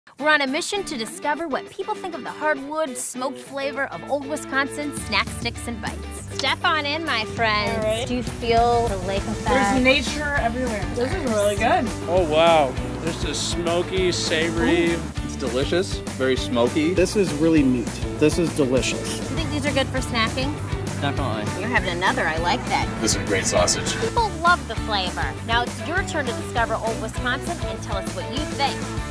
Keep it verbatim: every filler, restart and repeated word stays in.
We're on a mission to discover what people think of the hardwood, smoked flavor of Old Wisconsin snack sticks and bites. Step on in, my friends. All right. Do you feel the lake effect? There's nature everywhere. This is really good. Oh wow, this is smoky, savory. Ooh. It's delicious, very smoky. This is really meat. This is delicious. You think these are good for snacking? Definitely. You're having another, I like that. This is great sausage. People love the flavor. Now it's your turn to discover Old Wisconsin and tell us what you think.